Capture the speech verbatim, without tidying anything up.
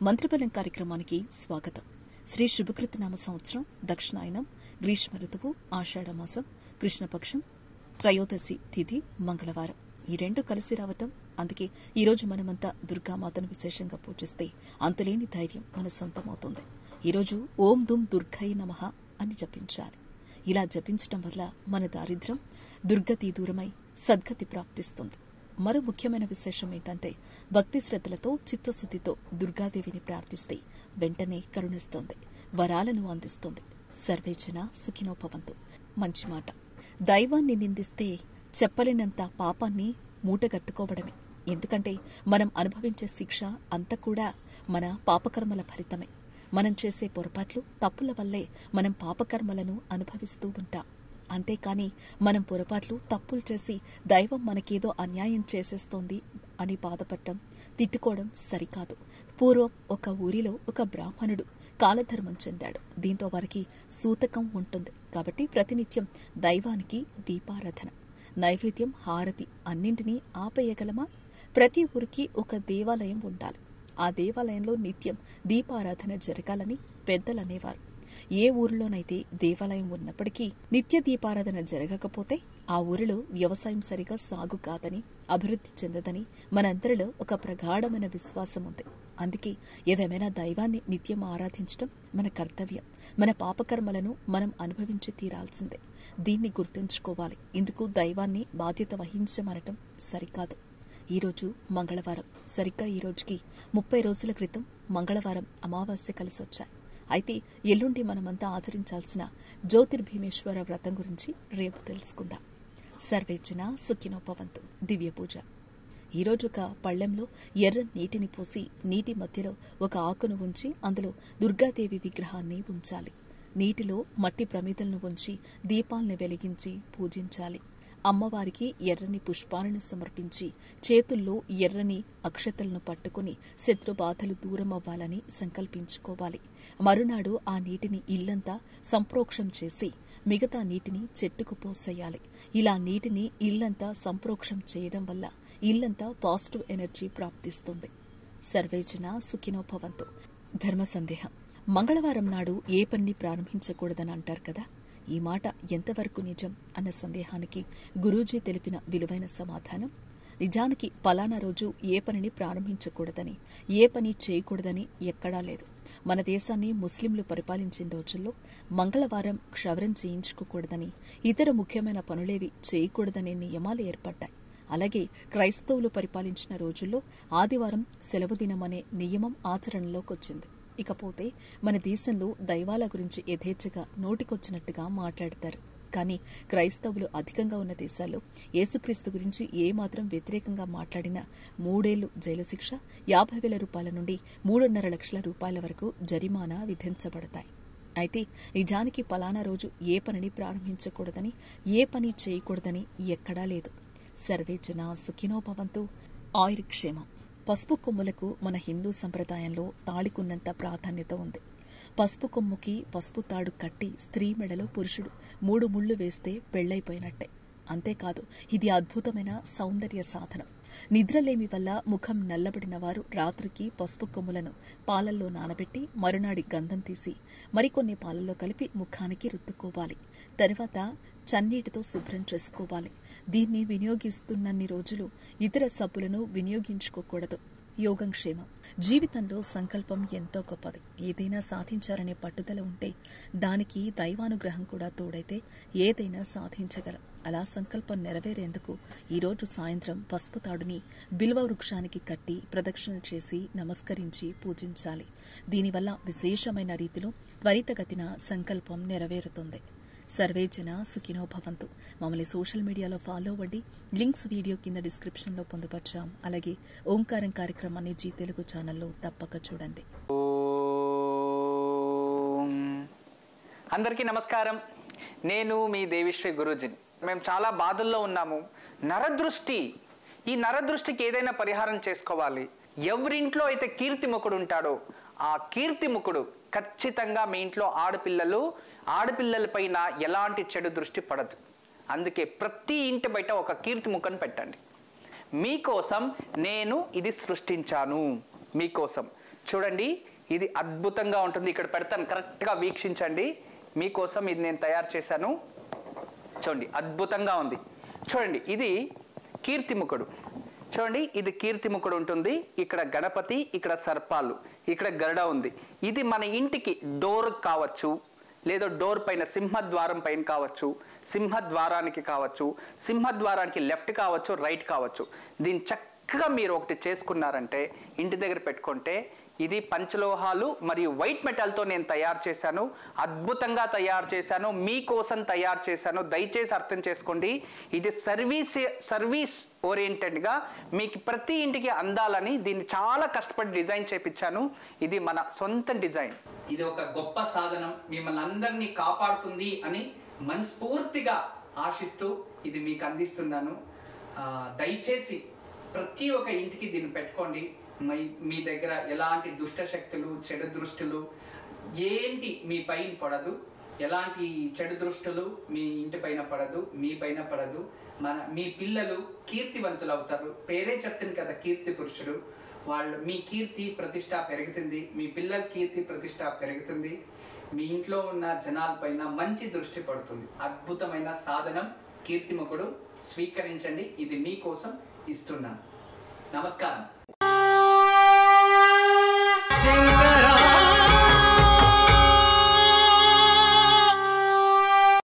మంత్రబలం కార్యక్రమానికి స్వాగతం. శ్రీ శుభకృత నామ సంవత్సరం, దక్షిణాయనం, గ్రీష్మ ఋతువు, ఆషాఢమాసం, కృష్ణపక్షం, త్రయోదశి తిథి, మంగళవారం. ఈ రెండు కలిసి రావటం. అందుకే ఈరోజు మనమంతా దుర్గామాతను విశేషంగా పూజిస్తే అంతులేని ధైర్యం మన సొంతమవుతుంది. ఈరోజు ఓం దుమ్ దుర్గై నమః అని జపించాలి. ఇలా జపించటం వల్ల మన దారిద్ర్యం దుర్గతి దూరమై సద్గతి ప్రాప్తిస్తుంది. మరో ముఖ్యమైన విశేషం ఏంటంటే, భక్తి శ్రద్ధలతో చిత్తశుద్ధితో దుర్గాదేవిని ప్రార్థిస్తే వెంటనే కరుణిస్తోంది, వరాలను అందిస్తుంది. సర్వేజన సుఖినోభవంతు. మంచి మాట. దైవాన్ని నిందిస్తే చెప్పలేనంత పాపాన్ని మూటగట్టుకోవడమే. ఎందుకంటే మనం అనుభవించే శిక్ష అంతా కూడా మన పాపకర్మల ఫలితమే. మనం చేసే పొరపాట్లు, తప్పుల వల్లే మనం పాపకర్మలను అనుభవిస్తూ ఉంటాం. అంతేకాని మనం పొరపాట్లు, తప్పులు చేసి దైవం మనకేదో అన్యాయం చేసేస్తోంది అని బాధపడటం, తిట్టుకోవడం సరికాదు. పూర్వం ఒక ఊరిలో ఒక బ్రాహ్మణుడు కాలధర్మం చెందాడు. దీంతో వారికి సూతకం ఉంటుంది. కాబట్టి ప్రతినిత్యం దైవానికి దీపారాధన, నైవేద్యం, హారతి అన్నింటినీ ఆపేయగలమా? ప్రతి ఊరికి ఒక దేవాలయం ఉండాలి. ఆ దేవాలయంలో నిత్యం దీపారాధన జరగాలని పెద్దలనేవారు. ఏ ఊరిలోనైతే దేవాలయం ఉన్నప్పటికీ నిత్య దీపారాధన జరగకపోతే ఆ ఊరిలో వ్యవసాయం సరిగా సాగు కాదని, అభివృద్ధి చెందదని మనందరిలో ఒక ప్రగాఢమైన విశ్వాసం ఉంది. అందుకే ఏదేమైనా దైవాన్ని నిత్యం ఆరాధించడం మన కర్తవ్యం. మన పాపకర్మలను మనం అనుభవించి తీరాల్సిందే. దీన్ని గుర్తుంచుకోవాలి. ఇందుకు దైవాన్ని బాధ్యత వహించమనటం సరికాదు. ఈరోజు మంగళవారం. సరిగ్గా ఈ రోజుకి ముప్పై రోజుల క్రితం మంగళవారం అమావాస్య కలిసొచ్చాయి. అయితే ఎల్లుండి మనమంతా ఆచరించాల్సిన జ్యోతిర్భీమేశ్వర వ్రతం గురించి రేపు తెలుసుకుందాం. సర్వేజన సుఖినోభవంతు. దివ్య పూజ. ఈరోజు ఒక పళ్లెంలో ఎర్ర నీటిని పోసి నీటి మధ్యలో ఒక ఆకును ఉంచి అందులో దుర్గాదేవి విగ్రహాన్ని ఉంచాలి. నీటిలో మట్టి ప్రమిదలను ఉంచి దీపాల్ని వెలిగించి పూజించాలి. అమ్మవారికి ఎర్రని పుష్పాలను సమర్పించి చేతుల్లో ఎర్రని అక్షతలను పట్టుకుని శత్రుబాధలు దూరమవ్వాలని సంకల్పించుకోవాలి. మరునాడు ఆ నీటిని ఇల్లంతా సంప్రోక్షం చేసి మిగతా నీటిని చెట్టుకు పోసేయాలి. ఇలా నీటిని ఇల్లంతా సంప్రోక్షం చేయడం వల్ల ఇల్లంతా పాజిటివ్ ఎనర్జీ ప్రాప్తిస్తుంది. సర్వేజన సుఖినోభవంతు. ధర్మ సందేహం. మంగళవారం నాడు ఏ పనిని ప్రారంభించకూడదని అంటారు కదా, ఈ మాట ఎంతవరకు నిజం అన్న సందేహానికి గురూజీ తెలిపిన విలువైన సమాధానం, నిజానికి పలానా రోజు ఏ పనిని ప్రారంభించకూడదని, ఏ పని చేయకూడదని ఎక్కడా లేదు. మన దేశాన్ని ముస్లింలు పరిపాలించిన రోజుల్లో మంగళవారం క్షవరం చేయించుకోకూడదని, ఇతర ముఖ్యమైన పనులేవి చేయకూడదనే నియమాలు ఏర్పడ్డాయి. అలాగే క్రైస్తవులు పరిపాలించిన రోజుల్లో ఆదివారం సెలవు దినమనే నియమం ఆచరణలోకొచ్చింది. ఇకపోతే మన దేశంలో దైవాల గురించి యథేచ్ఛగా నోటికొచ్చినట్టుగా మాట్లాడతారు. కానీ క్రైస్తవులు అధికంగా ఉన్న దేశాల్లో యేసుక్రీస్తు గురించి ఏమాత్రం వ్యతిరేకంగా మాట్లాడినా మూడేళ్లు జైలు శిక్ష, యాభై వేల రూపాయల నుండి మూడున్నర లక్షల రూపాయల వరకు జరిమానా విధించబడతాయి. అయితే నిజానికి పలానా రోజు ఏ పనిని ప్రారంభించకూడదని, ఏ పని చేయకూడదని ఎక్కడా లేదు. సర్వేజన సుఖినోభవంతు. ఆయుర్క్షేమం. పసుపు కొమ్ములకు మన హిందూ సంప్రదాయంలో తాళికున్నంత ప్రాధాన్యత ఉంది. పసుపు కొమ్ముకి పసుపు తాడు కట్టి స్త్రీ మెడలో పురుషుడు మూడు ముళ్లు వేస్తే పెళ్లైపోయినట్టే. అంతేకాదు, ఇది అద్భుతమైన సౌందర్య సాధనం. నిద్రలేమి వల్ల ముఖం నల్లబడిన వారు రాత్రికి పసుపు కొమ్ములను పాలల్లో నానబెట్టి మరునాడి గంధం తీసి మరికొన్ని పాలల్లో కలిపి ముఖానికి రుద్దుకోవాలి. తర్వాత చన్నీటితో శుభ్రం చేసుకోవాలి. దీన్ని వినియోగిస్తున్నన్ని రోజులు ఇతర సబ్బులను వినియోగించుకోకూడదు. యోగక్షేమం. జీవితంలో సంకల్పం ఎంతో గొప్పది. ఏదైనా సాధించాలనే పట్టుదల ఉంటే దానికి దైవానుగ్రహం కూడా తోడైతే ఏదైనా సాధించగలం. అలా సంకల్పం నెరవేరేందుకు ఈరోజు సాయంత్రం పసుపు తాడుని బిల్వ వృక్షానికి కట్టి ప్రదక్షిణ చేసి నమస్కరించి పూజించాలి. దీనివల్ల విశేషమైన రీతిలో త్వరితగతిన సంకల్పం నెరవేరుతుంది. సర్వేజన సుఖినోభవంతు. మమ్మల్ని సోషల్ మీడియాలో ఫాలో అవ్వండి. లింక్స్ వీడియో కింద డిస్క్రిప్షన్లో పొందుపరిచాం. అలాగే ఓంకారం కార్యక్రమాన్ని జీ తెలుగు ఛానల్లో తప్పక చూడండి. అందరికీ నమస్కారం. నేను మీ దేవిశ్రీ గురూజీని. మేము చాలా బాధల్లో ఉన్నాము. నరదృష్టి, ఈ నరదృష్టికి ఏదైనా పరిహారం చేసుకోవాలి. ఎవరింట్లో అయితే కీర్తిముఖుడు ఉంటాడో ఆ కీర్తిముఖుడు ఖచ్చితంగా మీ ఇంట్లో ఆడపిల్లలు ఆడపిల్లలపైన ఎలాంటి చెడు దృష్టి పడదు. అందుకే ప్రతి ఇంటి బయట ఒక కీర్తిముఖను పెట్టండి. మీకోసం నేను ఇది సృష్టించాను. మీకోసం చూడండి, ఇది అద్భుతంగా ఉంటుంది. ఇక్కడ పెడతాను, కరెక్ట్గా వీక్షించండి. మీకోసం ఇది నేను తయారు చేశాను. చూడండి, అద్భుతంగా ఉంది. చూడండి, ఇది కీర్తిముఖుడు. చూడండి, ఇది కీర్తిముఖుడు ఉంటుంది. ఇక్కడ గణపతి, ఇక్కడ సర్పాలు, ఇక్కడ గరుడ ఉంది. ఇది మన ఇంటికి డోర్ కావచ్చు, లేదా డోర్ పైన సింహద్వారం పైన కావచ్చు, సింహద్వారానికి కావచ్చు, సింహద్వారానికి లెఫ్ట్ కావచ్చు, రైట్ కావచ్చు. దీన్ని చక్కగా మీరు ఒకటి చేసుకున్నారంటే, ఇంటి దగ్గర పెట్టుకుంటే, ఇది పంచలోహాలు మరియు వైట్ మెటల్తో నేను తయారు చేశాను. అద్భుతంగా తయారు చేశాను, మీకోసం తయారు చేశాను. దయచేసి అర్థం చేసుకోండి, ఇది సర్వీస్ సర్వీస్ ఓరియంటెడ్గా మీకు ప్రతి ఇంటికి అందాలని దీన్ని చాలా కష్టపడి డిజైన్ చేయించాను. ఇది మన సొంత డిజైన్. ఇది ఒక గొప్ప సాధనం, మిమ్మల్ని అందరినీ కాపాడుతుంది అని మనస్ఫూర్తిగా ఆశిస్తూ ఇది మీకు అందిస్తున్నాను. దయచేసి ప్రతి ఒక్క ఇంటికి దీన్ని పెట్టుకోండి. మీ దగ్గర ఎలాంటి దుష్ట శక్తులు, చెడు దృష్టులు ఏంటి మీ పైన పడదు. ఎలాంటి చెడు దృష్టులు మీ ఇంటి పైన పడదు, మీ పైన పడదు. మన మీ పిల్లలు కీర్తివంతులు అవుతారు. పేరే చెప్తుంది కదా, కీర్తి పురుషుడు. వాళ్ళు మీ కీర్తి ప్రతిష్ట పెరుగుతుంది, మీ పిల్లల కీర్తి ప్రతిష్ట పెరుగుతుంది. మీ ఇంట్లో ఉన్న జనాల పైన మంచి దృష్టి పడుతుంది. అద్భుతమైన సాధనం కీర్తిముఖుడు. స్వీకరించండి, ఇది మీకోసం ఇస్తున్నాను. నమస్కారం.